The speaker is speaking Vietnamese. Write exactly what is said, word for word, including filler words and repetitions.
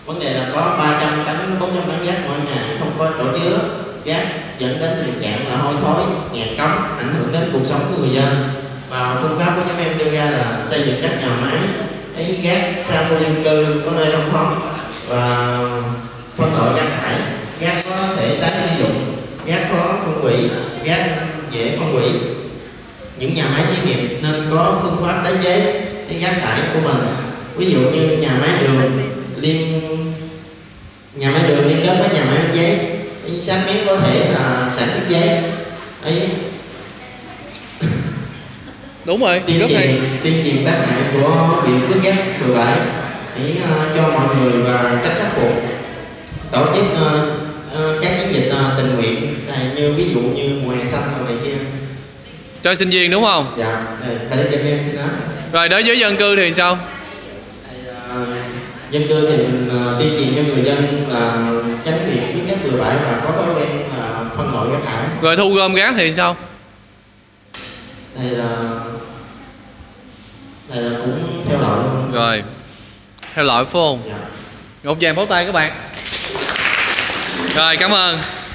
Vấn đề là có ba trăm tấn đến bốn trăm tấn rác mỗi ngày không có chỗ chứa rác, dẫn đến tình trạng là hôi thối, nghèo cống, ảnh hưởng đến cuộc sống của người dân. Và phương pháp của nhóm em đưa ra là xây dựng các nhà máy lấy rác xa khu dân cư có nơi thông thoáng và phân loại rác thải. Rác có thể tái sử dụng, rác khó phân hủy, rác dễ phân hủy. Những nhà máy xí nghiệp nên có phương pháp tái chế cái rác thải của mình. Ví dụ như nhà máy đường liên nhà máy đường liên kết với nhà máy giấy, sáng miếng có thể là sản xuất giấy ấy. Đúng rồi, tuyên rất hay. Tuyên truyền tác hại của việc vứt rác bừa bãi để uh, cho mọi người và cách khắc phục. Tổ chức uh, uh, các chiến dịch uh, tình nguyện này, như ví dụ như mùa hè xanh rồi này kia. Cho sinh viên đúng không? Dạ, phải cho em xin nói. Rồi đối với dân cư thì sao? Thì, uh, dân cư thì mình uh, tuyên truyền cho người dân là tránh việc vứt rác bừa bãi và có thói quen là uh, phân loại rác thải. Rồi thu gom rác thì sao? Này là này là cũng theo loại luôn. Rồi theo loại phải không? Dạ. Một tràng pháo tay các bạn. Rồi cảm ơn.